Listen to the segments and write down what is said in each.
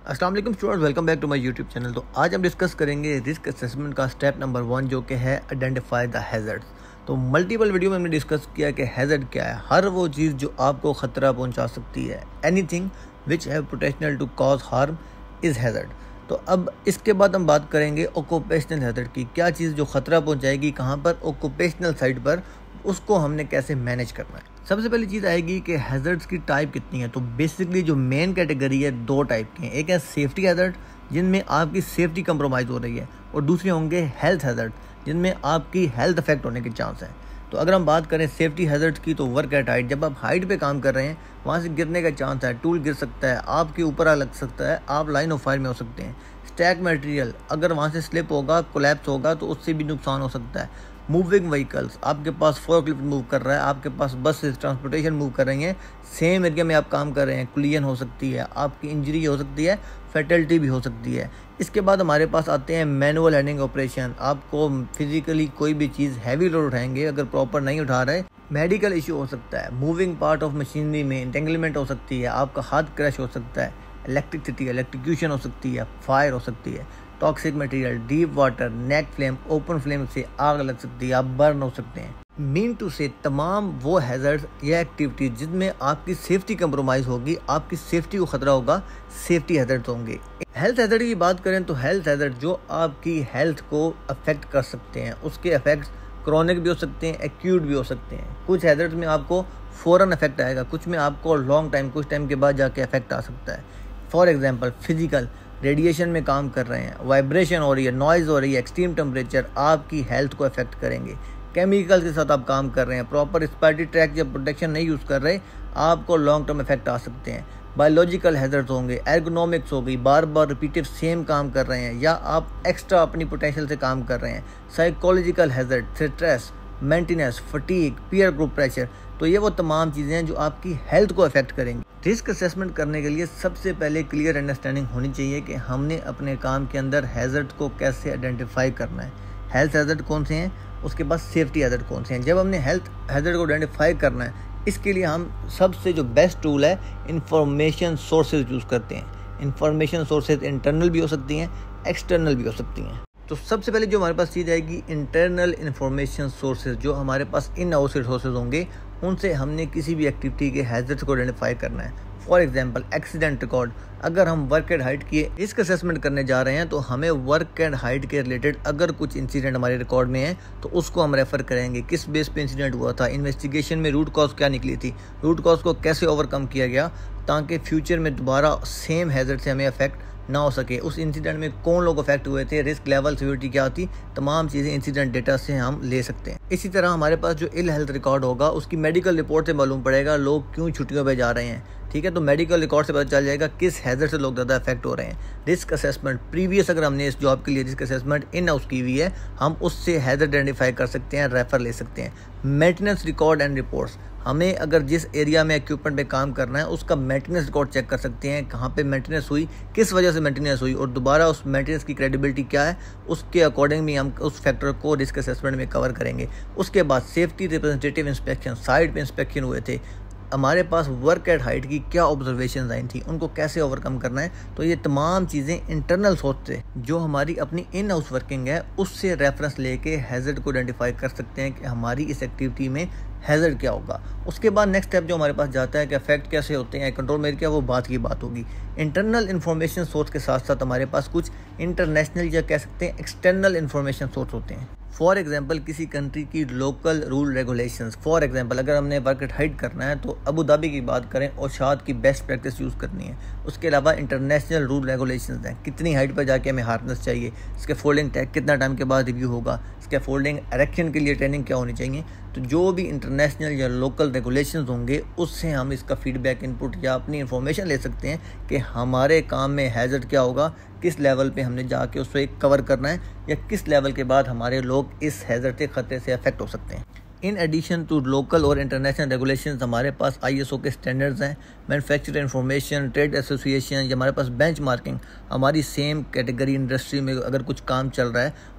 अस्सलाम वालेकुम students, welcome back to my YouTube channel. तो आज हम डिस्कस करेंगे रिस्क असेसमेंट का स्टेप नंबर 1 जो कि है आइडेंटिफाई द हैज़र्ड्स। तो मल्टीपल वीडियो में हमने डिस्कस किया कि हैज़र्ड क्या है। हर वो चीज़ जो आपको ख़तरा पहुंचा सकती है, anything which have potential to cause harm is hazard. तो अब इसके बाद हम बात करेंगे ऑक्यूपेशनल हैज़र्ड की। क्या चीज़ जो ख़तरा पहुँचाएगी कहाँ पर, ऑक्यूपेशनल साइड पर, उसको हमने कैसे मैनेज करना है। सबसे पहली चीज़ आएगी कि हैज़र्ड्स की टाइप कितनी है। तो बेसिकली जो मेन कैटेगरी है 2 टाइप की हैं। एक है सेफ्टी हैज़र्ड जिनमें आपकी सेफ्टी कंप्रोमाइज़ हो रही है, और दूसरे होंगे हेल्थ हैज़र्ड जिनमें आपकी हेल्थ अफेक्ट होने के चांस हैं। तो अगर हम बात करें सेफ्टी हैज़र्ड्स की, तो वर्क एट हाइट, जब आप हाइट पे काम कर रहे हैं वहाँ से गिरने का चांस है, टूल गिर सकता है, आपके ऊपर आ लग सकता है, आप लाइन ऑफ फायर में हो सकते हैं। स्टैक मटेरियल अगर वहाँ से स्लिप होगा, कोलैप्स होगा, तो उससे भी नुकसान हो सकता है। मूविंग व्हीकल्स, आपके पास फोर्कलिफ्ट मूव कर रहा है, आपके पास बस ट्रांसपोर्टेशन मूव कर रही हैं, सेम एरिया में आप काम कर रहे हैं, कुलियन हो सकती है, आपकी इंजरी हो सकती है, फैटलिटी भी हो सकती है। इसके बाद हमारे पास आते हैं मैनुअल हैंडलिंग ऑपरेशन। आपको फिजिकली कोई भी चीज़ हैवी लोड उठाएंगे, अगर प्रॉपर नहीं उठा रहे, मेडिकल इशू हो सकता है। मूविंग पार्ट ऑफ मशीनरी में एंटेंगलमेंट हो सकती है, आपका हाथ क्रैश हो सकता है, इलेक्ट्रिसिटी इलेक्ट्रिक्यूशन हो सकती है, फायर हो सकती है, toxic material, deep water, net flame, open flame से आग लग सकती है, आप बर्न हो सकते हैं। मीन टू से तमाम वो हैज़र्ड्स या एक्टिविटीज जिनमें आपकी सेफ्टी कंप्रोमाइज़ होगी, आपकी सेफ्टी को खतरा होगा, सेफ्टी हैज़र्ड्स होंगे। हेल्थ हैज़र्ड की बात करें तो हेल्थ हैज़र्ड जो आपकी हेल्थ को अफेक्ट कर सकते हैं, उसके इफेक्ट्स क्रॉनिक भी हो सकते हैं, एक्यूट भी हो सकते हैं। कुछ हैज़र्ड्स में आपको फ़ौरन इफेक्ट आएगा, कुछ में आपको लॉन्ग टाइम, कुछ टाइम के बाद जाके इफेक्ट आ सकता है। फॉर एग्जाम्पल फिजिकल, रेडिएशन में काम कर रहे हैं, वाइब्रेशन हो रही है, नॉइज़ हो रही है, एक्सट्रीम टेम्परेचर आपकी हेल्थ को अफेक्ट करेंगे। केमिकल के साथ आप काम कर रहे हैं, प्रॉपर रिस्पायरेटरी ट्रैक या प्रोटेक्शन नहीं यूज़ कर रहे, आपको लॉन्ग टर्म इफेक्ट आ सकते हैं। बायोलॉजिकल हैज़र्ड्स होंगे, एर्गोनॉमिक्स हो गई, बार बार रिपीटेड सेम काम कर रहे हैं या आप एक्स्ट्रा अपनी पोटेंशियल से काम कर रहे हैं। Psychological hazard, stress, maintenance, fatigue, peer group pressure, तो ये वो तमाम चीज़ें हैं जो आपकी हेल्थ को अफेक्ट करेंगी। रिस्क असेसमेंट करने के लिए सबसे पहले क्लियर अंडरस्टैंडिंग होनी चाहिए कि हमने अपने काम के अंदर हैज़र्ड को कैसे आइडेंटिफाई करना है। हेल्थ हैज़र्ड कौन से हैं, उसके बाद सेफ्टी हैज़र्ड कौन से हैं। जब हमने हेल्थ हैज़र्ड को आइडेंटिफाई करना है, इसके लिए हम सबसे जो बेस्ट टूल है इंफॉर्मेशन सोर्सेज यूज़ करते हैं। इंफॉर्मेशन सोर्सेज इंटरनल भी हो सकती हैं, एक्सटर्नल भी हो सकती हैं। तो सबसे पहले जो हमारे पास चीज़ आएगी इंटरनल इंफॉर्मेशन सोर्सेज, जो हमारे पास इन हाउस सोर्सेज होंगे, उनसे हमने किसी भी एक्टिविटी के हैज़र्ड्स को आइडेंटिफाई करना है। फॉर एग्जांपल एक्सीडेंट रिकॉर्ड, अगर हम वर्क एंड हाइट की रिस्क असेसमेंट करने जा रहे हैं तो हमें वर्क एंड हाइट के रिलेटेड अगर कुछ इंसिडेंट हमारे रिकॉर्ड में है तो उसको हम रेफर करेंगे। किस बेस पे इंसिडेंट हुआ था, इन्वेस्टिगेशन में रूट कॉज क्या निकली थी, रूट कॉज को कैसे ओवरकम किया गया ताकि फ्यूचर में दोबारा सेम हैज़र्ड से हमें अफेक्ट ना हो सके। उस इंसिडेंट में कौन लोग अफेक्ट हुए थे, रिस्क लेवल, सिवियरिटी क्या थी, तमाम चीज़ें इंसिडेंट डेटा से हम ले सकते हैं। इसी तरह हमारे पास जो इल हेल्थ रिकॉर्ड होगा, उसकी मेडिकल रिपोर्ट से मालूम पड़ेगा लोग क्यों छुट्टियों पे जा रहे हैं। ठीक है, तो मेडिकल रिकॉर्ड से पता चल जाएगा किस हैज़र्ड से लोग ज़्यादा अफेक्ट हो रहे हैं। रिस्क असेसमेंट प्रीवियस, अगर हमने इस जॉब के लिए रिस्क असेसमेंट इन हाउस की हुई है, हम उससे हैज़र्ड आइडेंटिफाई कर सकते हैं, रेफर ले सकते हैं। मेंटेनेंस रिकॉर्ड एंड रिपोर्ट्स, हमें अगर जिस एरिया में इक्विपमेंट पे काम करना है उसका मेंटेनेंस रिकॉर्ड चेक कर सकते हैं, कहाँ पे मेंटेनेंस हुई, किस वजह से मेंटेनेंस हुई, और दोबारा उस मेंटेनेंस की क्रेडिबिलिटी क्या है, उसके अकॉर्डिंग भी हम उस फैक्टर को रिस्क असेसमेंट में कवर करेंगे। उसके बाद सेफ्टी रिप्रेजेंटेटिव इंस्पेक्शन, साइट पे इंस्पेक्शन हुए थे, हमारे पास वर्क एट हाइट की क्या ऑब्जर्वेशन आई थी, उनको कैसे ओवरकम करना है। तो ये तमाम चीज़ें इंटरनल सोर्स से, जो हमारी अपनी इन हाउस वर्किंग है, उससे रेफरेंस लेके हैज़र्ड को आइडेंटिफाई कर सकते हैं कि हमारी इस एक्टिविटी में हैज़र्ड क्या होगा। उसके बाद नेक्स्ट स्टेप जो हमारे पास जाता है कि अफेक्ट कैसे होते हैं, कंट्रोल में क्या, वो बात की बात होगी। इंटरनल इन्फॉर्मेशन सोर्स के साथ साथ हमारे पास कुछ इंटरनेशनल या कह सकते हैं एक्सटर्नल इन्फॉर्मेशन सोर्स होते हैं। फॉर एग्जाम्पल किसी कंट्री की local rule regulations, for example अगर हमने वर्क एट हाइट करना है तो अबू धाबी की बात करें, औशाद की बेस्ट प्रैक्टिस यूज़ करनी है। उसके अलावा इंटरनेशनल रूल रेगुलेशंस हैं, कितनी हाइट पर जाके हमें हार्नेस चाहिए, इसके फोल्डिंग टैग कितना टाइम के बाद रिव्यू होगा, इसके फोल्डिंग एरेक्शन के लिए ट्रेनिंग क्या होनी चाहिए। तो जो भी इंटरनेशनल या लोकल रेगुलेशंस होंगे, उससे हम इसका फीडबैक, इनपुट या अपनी इन्फॉर्मेशन ले सकते हैं कि हमारे काम में हैज़र्ड क्या होगा, किस लेवल पे हमने जाके उसको कवर करना है, या किस लेवल के बाद हमारे लोग इस हैज़र्ड के खतरे से अफेक्ट हो सकते हैं। इन एडिशन टू लोकल और इंटरनेशनल रेगुलेशंस हमारे पास ISO के स्टैंडर्ड्स हैं, मैन्युफैक्चरर इन्फॉर्मेशन, ट्रेड एसोसिएशन, या हमारे पास बेंचमार्किंग, हमारी सेम कैटेगरी इंडस्ट्री में अगर कुछ काम चल रहा है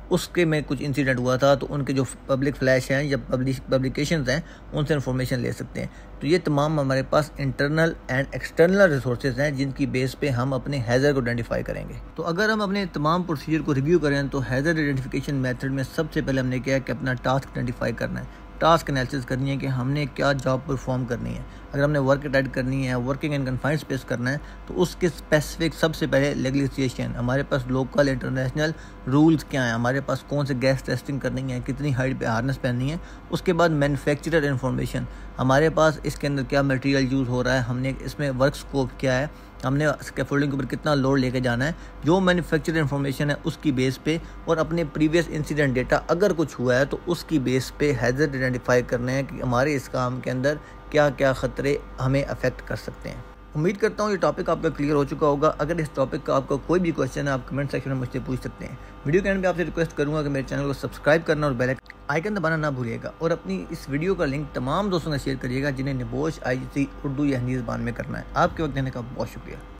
उसके में कुछ इंसिडेंट हुआ था, तो उनके जो पब्लिक फ्लैश हैं या पब्लिकेशंस हैं उनसे इन्फॉर्मेशन ले सकते हैं। तो ये तमाम हमारे पास इंटरनल एंड एक्सटर्नल रिसोर्सेज हैं जिनकी बेस पे हम अपने हैज़र्ड को आइडेंटिफाई करेंगे। तो अगर हम अपने तमाम प्रोसीजर को रिव्यू करें तो हैज़र्ड आइडेंटिफिकेशन मेथड में सबसे पहले हमने किया कि अपना टास्क आइडेंटिफाई करना है, टास्क एनालिसिस करनी है कि हमने क्या जॉब परफॉर्म करनी है। अगर हमने वर्क अटेंड करनी है, वर्किंग इन कन्फाइंड स्पेस करना है, तो उसके स्पेसिफिक सबसे पहले लेजिस्लेशन, हमारे पास लोकल इंटरनेशनल रूल्स क्या हैं, हमारे पास कौन से गैस टेस्टिंग करनी है, कितनी हाइट पे हार्नेस पहननी है। उसके बाद मैन्युफैक्चरर इन्फॉर्मेशन, हमारे पास इसके अंदर क्या मटेरियल यूज़ हो रहा है, हमने इसमें वर्क स्कोप क्या है, हमने स्कैफोल्डिंग के ऊपर कितना लोड लेके जाना है। जो मैन्युफैक्चरर इन्फॉर्मेशन है उसकी बेस पे और अपने प्रीवियस इंसिडेंट डेटा अगर कुछ हुआ है तो उसकी बेस पे हैज़र्ड आइडेंटिफाई करने हैं कि हमारे इस काम के अंदर क्या क्या ख़तरे हमें अफेक्ट कर सकते हैं। उम्मीद करता हूँ ये टॉपिक आपका क्लियर हो चुका होगा। अगर इस टॉपिक का आपका कोई भी क्वेश्चन है आप कमेंट सेक्शन में मुझसे पूछ सकते हैं। वीडियो के एंड पे आपसे रिक्वेस्ट करूँगा कि मेरे चैनल को सब्सक्राइब करना और बेल आइकन दबाना ना भूलिएगा, और अपनी इस वीडियो का लिंक तमाम दोस्तों का शेयर करिएगा जिन्हें निबोश IGC उर्दू या हिंदी ज़बान में करना है। आपके वक्त देने का बहुत शुक्रिया।